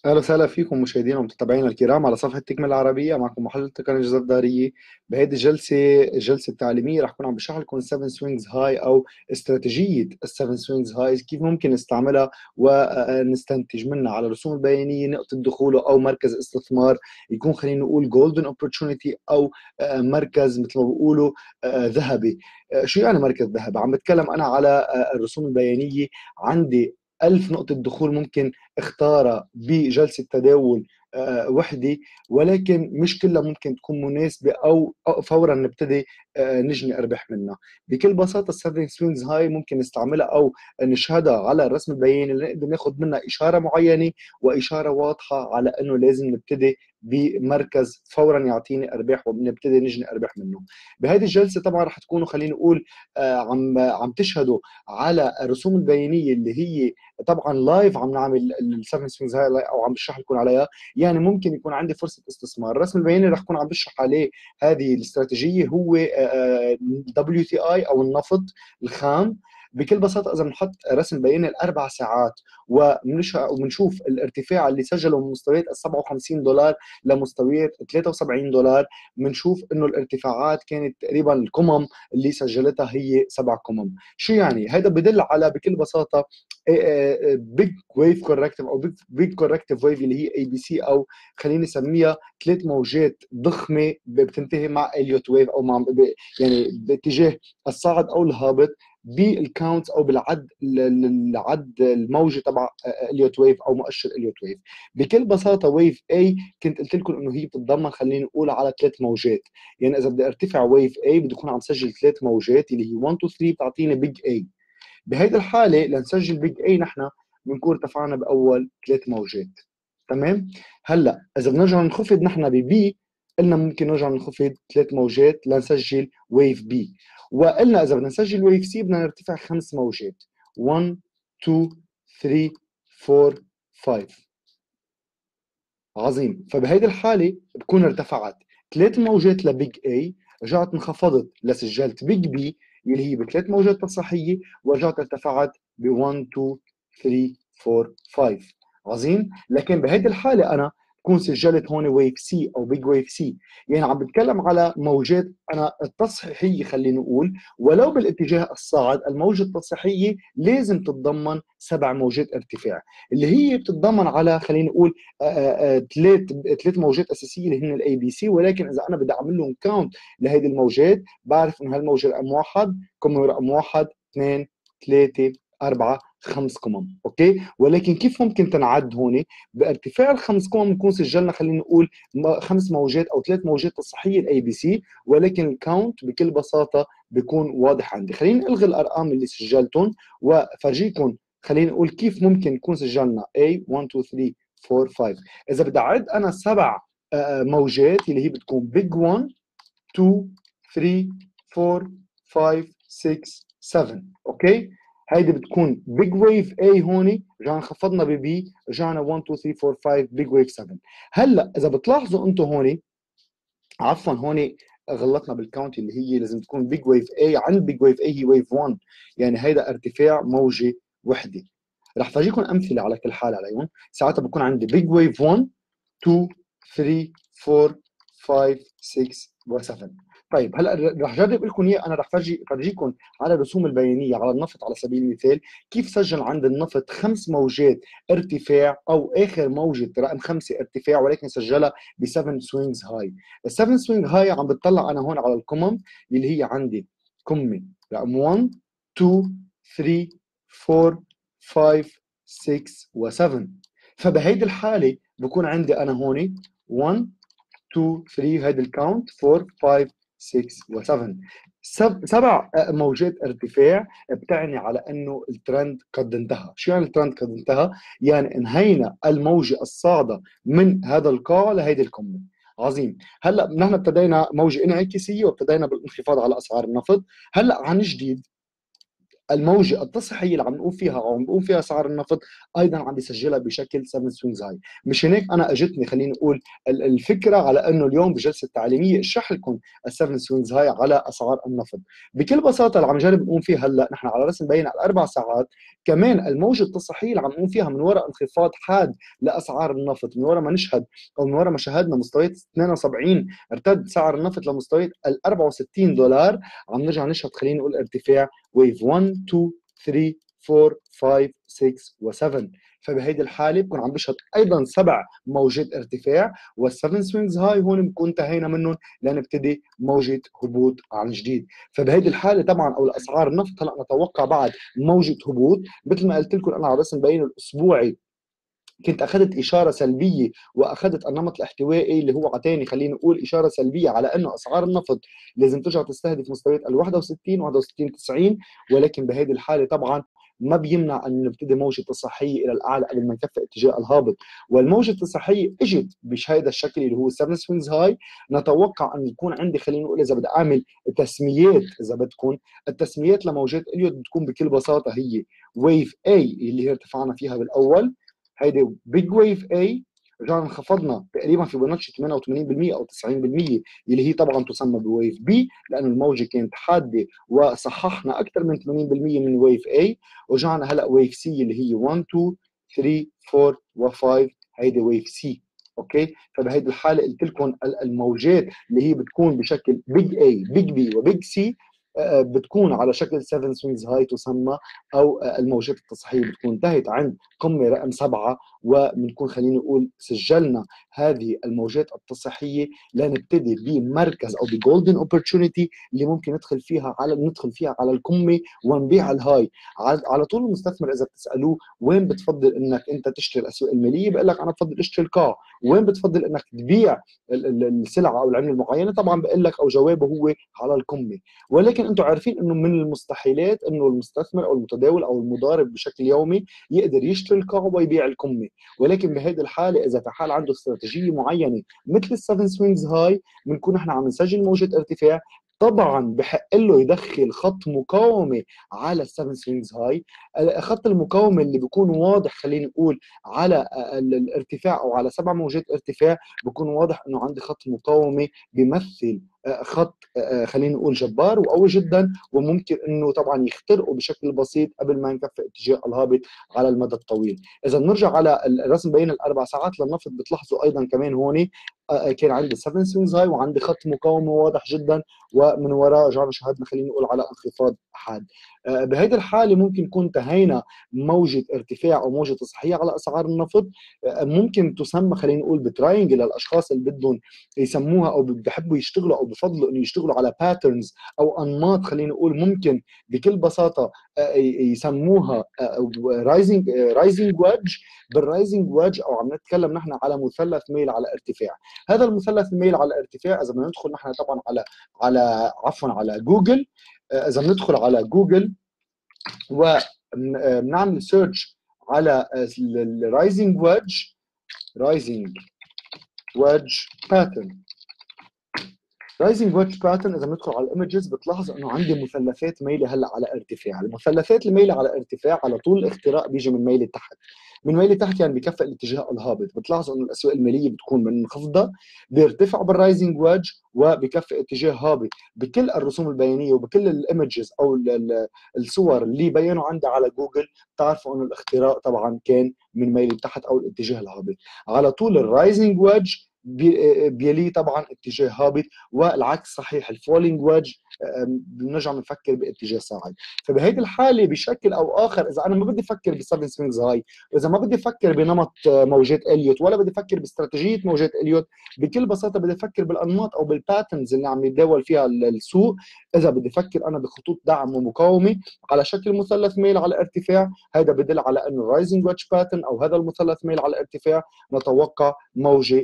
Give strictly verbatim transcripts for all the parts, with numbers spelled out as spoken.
اهلا وسهلا فيكم مشاهدينا ومتابعينا الكرام على صفحه تكمل العربيه. معكم محلل تقنيه جزر داريه. بهذه الجلسه الجلسه التعليميه رح كون عم بشرح لكم سبعة سوينجز هاي او استراتيجيه السبعة سوينجز هاي كيف ممكن نستعملها ونستنتج منها على الرسوم البيانيه نقطه دخوله او مركز استثمار يكون خلينا نقول جولدن اوبورتونيتي او آه، مركز مثل ما بيقولوا آه، ذهبي. آه، شو يعني مركز ذهبي؟ عم بتكلم انا على آه، الرسوم البيانيه. عندي ألف نقطة دخول ممكن اختارها بجلسة تداول آه، وحدة، ولكن مش كلها ممكن تكون مناسبة أو أو فورا نبتدي آه، نجني أرباح منها. بكل بساطة السيفنج سوينجز هاي ممكن نستعملها أو نشهدها على الرسم البياني اللي نقدر ناخذ منها إشارة معينة وإشارة واضحة على أنه لازم نبتدي بمركز فورا يعطيني أرباح وبنبتدي نجني أرباح منه. بهذه الجلسة طبعا رح تكونوا خلينا نقول آه، عم عم تشهدوا على الرسوم البيانية اللي هي طبعا لايف عم نعمل السفن سوينجز هاي او عم بشرح لكم عليها. يعني ممكن يكون عندي فرصه استثمار. الرسم البياني رح اكون عم بشرح عليه هذه الاستراتيجيه هو دبليو تي اي او النفط الخام. بكل بساطه اذا بنحط رسم بياني الاربع ساعات وبنشوف الارتفاع اللي سجله من مستويات ال سبعة وخمسين دولار لمستويات ثلاثة وسبعين دولار، بنشوف انه الارتفاعات كانت تقريبا القمم اللي سجلتها هي سبع قمم. شو يعني؟ هذا بدل على بكل بساطه بيج ويف كوركتيف او بيج بيج كوركتيف ويف اللي هي اي بي سي، او خلينا نسميها ثلاث موجات ضخمه بتنتهي مع اليوت ويف او مع يعني باتجاه الصاعد او الهابط بالكاونت او بالعد العد الموجي تبع اليوت ويف او مؤشر اليوت ويف. بكل بساطه ويف اي كنت قلت لكم انه هي بتتضمن خلينا نقول على ثلاث موجات. يعني اذا بدي ارتفع ويف اي بدي اكون عم سجل ثلاث موجات اللي هي واحد اثنين ثلاثة بتعطيني بيج اي. بهيدي الحاله لنسجل بيج اي نحن بنكون ارتفعنا باول ثلاث موجات. تمام. هلا اذا بنرجع نخفض نحن ببي، قلنا ممكن نرجع نخفض ثلاث موجات لنسجل ويف بي. وقلنا اذا بدنا نسجل ويف سي بدنا نرتفع خمس موجات، واحد اثنين ثلاثة أربعة خمسة. عظيم. فبهيدي الحاله بكون ارتفعت ثلاث موجات لبيج اي، رجعت انخفضت لسجلت بيج بي اللي هي بثلاث موجات تصحيحيه، ورجعت ارتفعت ب واحد اثنين ثلاثة أربعة خمسة. عظيم. لكن بهيدي الحاله انا بكون سجلت هون ويف سي او بيج ويف سي. يعني عم بتكلم على موجات انا التصحيحيه خلينا نقول، ولو بالاتجاه الصاعد الموجه التصحيحيه لازم تتضمن سبع موجات ارتفاع اللي هي بتتضمن على خلينا نقول ثلاث ثلاث موجات اساسيه اللي هن الاي بي سي. ولكن اذا انا بدي اعمل لهم كاونت لهذه الموجات بعرف انه هالموجه رقم واحد قمه رقم واحد اثنين ثلاثه أربعة خمس قمم. أوكي. ولكن كيف ممكن تنعد هون؟ بارتفاع الخمس قمم نكون سجلنا خلينا نقول خمس موجات أو ثلاث موجات تصحيحية الاي بي سي، ولكن الكاونت بكل بساطة بيكون واضح عندي. خلينا نلغي الأرقام اللي سجلتهم وفرجيكم خلينا نقول كيف ممكن نكون سجلنا A واحد اثنين ثلاثة أربعة خمسة. إذا بدي أعد أنا سبع آه، موجات اللي هي بتكون بيج واحد اثنين ثلاثة أربعة خمسة ستة سبعة. أوكي. هيدي بتكون بيج ويف A هون، رجعنا خفضنا ببي، رجعنا واحد اثنين ثلاثة أربعة خمسة بيج ويف سبعة. هلا إذا بتلاحظوا أنتم هون، عفوا هون غلطنا بالكاونت اللي هي لازم تكون بيج ويف A عند بيج ويف A هي ويف واحد. يعني هيدا ارتفاع موجة وحدة. رح فرجيكم امثله على كل حال عليهم. ساعتها بكون عندي بيج ويف واحد اثنين ثلاثة أربعة خمسة ستة و7. طيب هلا رح جرب لكم اياه. انا رح فرجي فرجيكم على الرسوم البيانيه على النفط على سبيل المثال كيف سجل عند النفط خمس موجات ارتفاع او اخر موجه رقم خمسه ارتفاع، ولكن سجلها ب سبعة سوينجز هاي. ال سبعة سوينج هاي عم بتطلع انا هون على القمم اللي هي عندي قمه رقم واحد اثنين ثلاثة أربعة خمسة ستة و7. فبهيدي الحاله بكون عندي انا هون واحد اثنين ثلاثة هيدي الكاونت أربعة خمسة ستة و7. سبع موجات ارتفاع بتعني على انه الترند قد انتهى. شو يعني الترند قد انتهى؟ يعني انهينا الموجه الصاعده من هذا القاع لهيدي القمه. عظيم. هلا نحن ابتدينا موجه انعكاسيه وابتدينا بالانخفاض على اسعار النفط. هلا عن جديد الموجة التصحيحية اللي عم نقول فيها او عم نقول فيها اسعار النفط ايضا عم بيسجلها بشكل سبعة سوينجز هاي. مش هيك انا اجتني خليني اقول الفكره على انه اليوم بجلسه تعليميه اشرح لكم السبعة سوينجز هاي على اسعار النفط. بكل بساطه اللي عم نجرب نقوم فيه هلا نحن على رسم مبين على اربع ساعات، كمان الموجه التصحيحيه اللي عم نقوم فيها من وراء انخفاض حاد لاسعار النفط، من وراء ما نشهد او من وراء ما شاهدنا مستويات اثنين وسبعين ارتد سعر النفط لمستويات ال أربعة وستين دولار، عم نرجع نشهد خلينا نقول ارتفاع ويف واحد اثنين ثلاثة أربعة خمسة ستة و7. فبهيدي الحاله بكون عم بشهد ايضا سبع موجات ارتفاع، والسفن سوينجز هاي هون بنكون انتهينا منهم لنبتدي موجه هبوط عن جديد. فبهيدي الحاله طبعا او الاسعار النفط هلا نتوقع بعد موجه هبوط. مثل ما قلت لكم انا على رسم مبين الاسبوعي كنت اخذت اشاره سلبيه واخذت النمط الاحتوائي اللي هو عطاني خلينا نقول اشاره سلبيه على انه اسعار النفط لازم ترجع تستهدف مستويات ال واحد وستين واحد وستين تسعين، ولكن بهذه الحاله طبعا ما بيمنع ان نبتدي موجه تصحيحيه الى الاعلى قبل ما نكفي اتجاه الهابط. والموجه التصحيحيه اجت بهذا الشكل اللي هو سبعة سوينجز هاي. نتوقع ان يكون عندي خلينا نقول اذا بدي اعمل تسميات، اذا بدكم التسميات لموجات اليوت بتكون بكل بساطه هي ويف اي اللي هي ارتفعنا فيها بالاول، هيدي بيج ويف اي رجعنا انخفضنا تقريبا في بنطشه ثمانية وثمانين بالمئة او تسعين بالمئة اللي هي طبعا تسمى بويف بي لانه الموجه كانت حاده وصححنا اكثر من ثمانين بالمئة من ويف اي. ورجعنا هلا ويف سي اللي هي واحد اثنين ثلاثة أربعة و5 هيدي ويف سي. اوكي، فبهيدي الحاله قلت لكم الموجات اللي هي بتكون بشكل بيج اي بيج بي وبيج سي بتكون على شكل سبعة سوينجز هاي تسمى، او الموجات التصحيحيه بتكون انتهت عند قمه رقم سبعه، وبنكون خلينا نقول سجلنا هذه الموجات التصحيحيه لنبتدي بمركز او بجولدن اوبورتونيتي اللي ممكن ندخل فيها على ندخل فيها على القمه ونبيع الهاي. على طول المستثمر اذا بتسالوه وين بتفضل انك انت تشتري الاسواق الماليه بقول لك انا بفضل اشتري القاع. وين بتفضل انك تبيع السلعه او العمله المعينه؟ طبعا بقول لك او جوابه هو على القمه. ولكن انتم عارفين انه من المستحيلات انه المستثمر او المتداول او المضارب بشكل يومي يقدر يشتري القاع ويبيع القمه. ولكن بهذه الحاله اذا في حال عنده استراتيجيه معينه مثل السفن سوينجز هاي بنكون احنا عم نسجل موجه ارتفاع، طبعا بحق له يدخل خط مقاومه على السفن سوينجز هاي. خط المقاومه اللي بيكون واضح خلينا نقول على الارتفاع او على سبع موجات ارتفاع بيكون واضح انه عندي خط مقاومه بيمثل خط خلينا نقول جبار وقوي جدا، وممكن انه طبعا يخترقه بشكل بسيط قبل ما ينكفي اتجاه الهابط على المدى الطويل. اذا بنرجع على الرسم بين الاربع ساعات للنفط بتلاحظوا ايضا كمان هون كان عندي سبعة سوينجز هاي وعندي خط مقاومه واضح جدا، ومن وراء رجعنا شهدنا خلينا نقول على انخفاض حاد. بهيدي الحاله ممكن نكون انتهينا موجه ارتفاع او موجه تصحيحيه على اسعار النفط. ممكن تسمى خلينا نقول بتراينجل للاشخاص اللي بدهم يسموها او بحبوا يشتغلوا او بفضلوا انه يشتغلوا على باترنز او انماط خلينا نقول ممكن بكل بساطه يسموها رايزنج رايزنج ويدج. بالرايزنج ويدج او عم نتكلم نحن على مثلث ميل على ارتفاع. هذا المثلث ميل على ارتفاع اذا بدنا ندخل نحن طبعا على على عفوا على جوجل، اذا بندخل على جوجل وبنعمل سيرش على الرايزنج ويدج رايزنج ويدج باترن رايزنج ويدج باترن اذا بندخل على الايمجز بتلاحظ انه عندي مثلثات ميله هلا على ارتفاع. المثلثات الميله على ارتفاع على طول الاختراق بيجي من ميله تحت، من ميله تحت يعني بكفئ الاتجاه الهابط. بتلاحظوا انه الاسواق الماليه بتكون منخفضه بيرتفع بالرايزنج ويدج وبكفئ اتجاه هابط. بكل الرسوم البيانيه وبكل الايمجز او الصور اللي بينوا عندي على جوجل بتعرفوا انه الاختراق طبعا كان من ميله تحت او الاتجاه الهابط. على طول الرايزنج ويدج بيليه طبعا اتجاه هابط، والعكس صحيح الفولينج ويدج بنرجع بنفكر باتجاه صاعد. فبهيدي الحاله بشكل او اخر اذا انا ما بدي افكر بالسفن سوينجز هاي، واذا ما بدي افكر بنمط موجات اليوت ولا بدي افكر باستراتيجيه موجات اليوت، بكل بساطه بدي افكر بالانماط او بالباترنز اللي عم يتداول فيها السوق. اذا بدي افكر انا بخطوط دعم ومقاومه على شكل مثلث ميل على ارتفاع، هذا بدل على انه الرايزنج ويدج باترن او هذا المثلث ميل على ارتفاع نتوقع موجه هابطه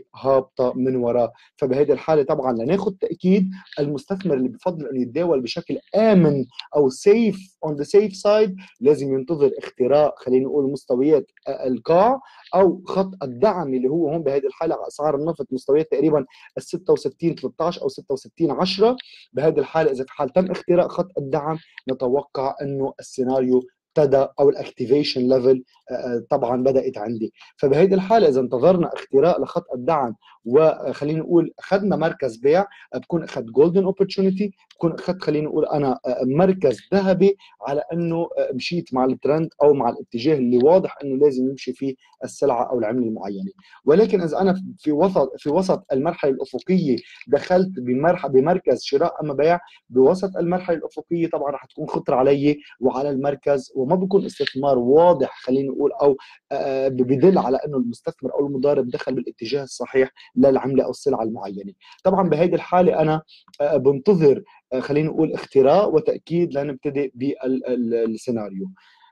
رابطه من وراه. فبهذه الحاله طبعا لناخذ تاكيد، المستثمر اللي بفضل انه يتداول بشكل امن او سيف اون ذا سيف سايد لازم ينتظر اختراق خلينا نقول مستويات القاع او خط الدعم اللي هو هون بهذه الحاله على اسعار النفط مستويات تقريبا ال ستة وستين ثلاثة عشر او ستة وستين عشرة. بهذه الحاله اذا في حال تم اختراق خط الدعم نتوقع انه السيناريو ابتدى او الاكتيفيشن ليفل طبعا بدات عندي. فبهذه الحاله اذا انتظرنا اختراق لخط الدعم وخلينا نقول اخذنا مركز بيع، بكون اخذت جولدن اوبورتونيتي، بكون اخذت خلينا نقول انا مركز ذهبي على انه مشيت مع الترند او مع الاتجاه اللي واضح انه لازم يمشي فيه السلعه او العمله المعينه. ولكن اذا انا في وسط في وسط المرحله الافقيه دخلت بمرحله بمركز شراء اما بيع بوسط المرحله الافقيه، طبعا راح تكون خطر علي وعلى المركز، وما بكون استثمار واضح خلينا نقول او بدل على انه المستثمر او المضارب دخل بالاتجاه الصحيح للعمله او السلعه المعينه. طبعا بهذه الحاله انا بنتظر خلينا نقول اختراق وتاكيد لنبتدئ بالسيناريو.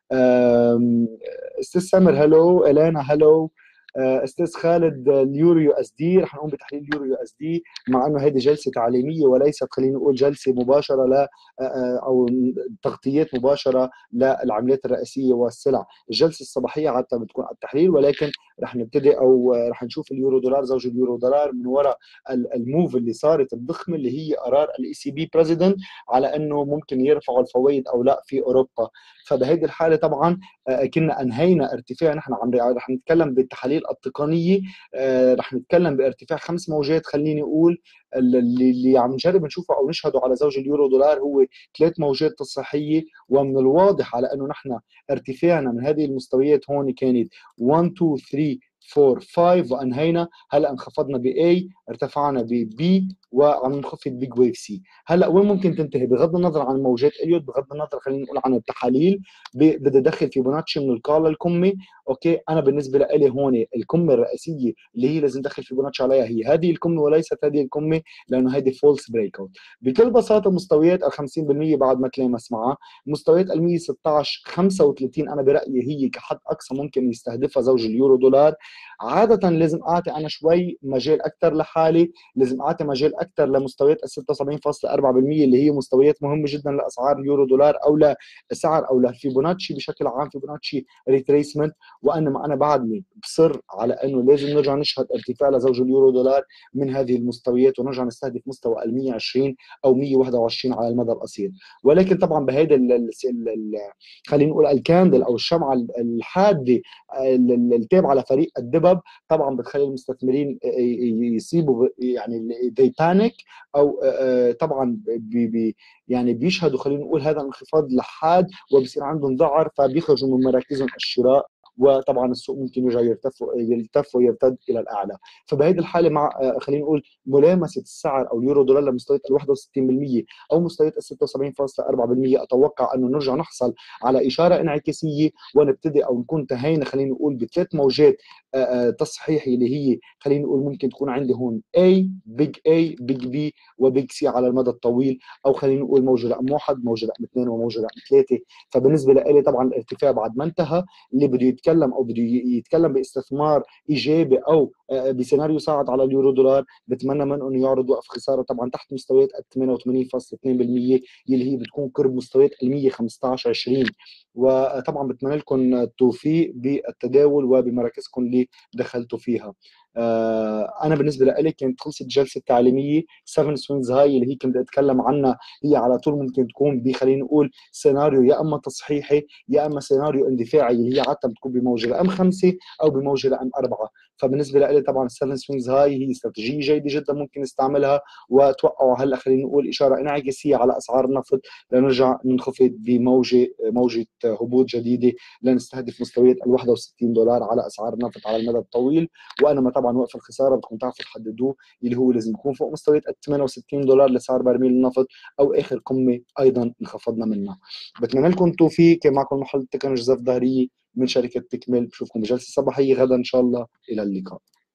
استاذ سامر هلو، الانا هلو، استاذ خالد اليورو يو اس دي، رح نقوم بتحليل اليورو يو اس دي مع انه هذه جلسه تعليميه وليست خلينا نقول جلسه مباشره ل او تغطيات مباشره للعملات الرئيسيه والسلع. الجلسه الصباحيه عاده بتكون على التحليل، ولكن رح نبتدي او رح نشوف اليورو دولار زوج اليورو دولار من وراء الموف اللي صارت الضخمه اللي هي قرار الاي سي بي بريزيدنت على انه ممكن يرفعوا الفوائد او لا في اوروبا. فبهذه الحاله طبعا كنا انهينا ارتفاع، نحن عم رح نتكلم بالتحاليل التقنيه، رح نتكلم بارتفاع خمس موجات خليني اقول اللي, اللي عم نجرب نشوفه او نشهده على زوج اليورو دولار هو ثلاث موجات تصحيحيه، ومن الواضح على انه نحن ارتفاعنا من هذه المستويات هون كانت واحد اثنين ثلاثة أربعة خمسة وانهينا، هلا انخفضنا ب A ارتفعنا ب B وعم نخفض بيج ويف سي. هلا وين ممكن تنتهي بغض النظر عن موجات اليوت، بغض النظر خلينا نقول عن التحاليل، بدي ادخل فيبوناتشي من القال الكمي. اوكي انا بالنسبه لي هون الكمه الرئيسيه اللي هي لازم ادخل فيبوناتشي عليها هي هذه الكمه وليست هذه الكمه، لانه هذه فولس بريك اوت. بكل بساطه مستويات ال خمسين بالمئة بعد ما تلامس معها مستويات ال مية وستة عشر خمسة وثلاثين انا برايي هي كحد اقصى ممكن يستهدفها زوج اليورو دولار. عاده لازم اعطي انا شوي مجال اكثر لحالي، لازم اعطي مجال اكثر لمستويات ال ستة وسبعين فاصلة أربعة بالمئة اللي هي مستويات مهمه جدا لاسعار اليورو دولار او لسعر او لفيبوناتشي بشكل عام، فيبوناتشي ريتريسمنت. وانما انا بعدني بصر على انه لازم نرجع نشهد ارتفاع لزوج اليورو دولار من هذه المستويات ونرجع نستهدف مستوى ال مية وعشرين او مية وواحد وعشرين على المدى القصير. ولكن طبعا بهيدا خلينا نقول الكاندل او الشمعه الحاده التابعه لفريق الدبب طبعا بتخلي المستثمرين يصيبوا يعني they panic او طبعا بي بي يعني بيشهدوا خلينا نقول هذا الانخفاض لحاد وبصير عندهم ذعر فبيخرجوا من مراكزهم الشراء، وطبعا السوق ممكن يرجع يرتف يلتف ويرتد الى الاعلى. فبهذه الحاله مع خلينا نقول ملامسه السعر او اليورو دولار لمستويات ال واحد وستين بالمئة او مستويات ال ستة وسبعين فاصلة أربعة بالمئة، اتوقع انه نرجع نحصل على اشاره انعكاسيه ونبتدي او نكون انتهينا خلينا نقول بثلاث موجات تصحيحي اللي هي خلينا نقول ممكن تكون عندي هون A بيج A بيج B وبيج C على المدى الطويل، او خلينا نقول موجه رقم واحد موجه رقم اثنين وموجه رقم ثلاثه. فبالنسبه لي طبعا الارتفاع بعد ما انتهى، اللي بده يتكلم او بده يتكلم باستثمار ايجابي او بسيناريو صاعد على اليورو دولار بتمنى منه انه يعرض وقف خساره طبعا تحت مستويات ثمانية وثمانين فاصلة اثنين بالمئة اللي هي بتكون قرب مستويات ال مية وخمسة عشر عشرين. وطبعا بتمنى لكم التوفيق بالتداول وبمراكزكم اللي دخلتوا فيها. انا بالنسبه لي كانت خلصت الجلسه التعليميه سبعة سوينز هاي اللي هي كنت اتكلم عنها، هي على طول ممكن تكون بخلينا نقول سيناريو يا اما تصحيحي يا اما سيناريو اندفاعي اللي هي عاده بتكون بموجه رقم خمسه او بموجه رقم اربعه. فبالنسبه لي طبعا السبعة سوينز هاي هي استراتيجيه جيده جدا ممكن نستعملها، وتوقعوا هلا خلينا نقول اشاره انعكاسيه على اسعار النفط لنرجع ننخفض بموجه موجه هبوط جديده لنستهدف مستويات ال واحد وستين دولار على اسعار النفط على المدى الطويل. وانا طبعا وقف الخساره بدكم تعرفوا تحددوه اللي هو لازم يكون فوق مستويات ثمانية وستين دولار لسعر برميل النفط او اخر قمه ايضا انخفضنا منها. بتمنى لكم التوفيق. كان معكم محل التقنيه جوزيف ظهريه من شركه تكمل، بشوفكم بجلسه صباحيه غدا ان شاء الله، الى اللقاء.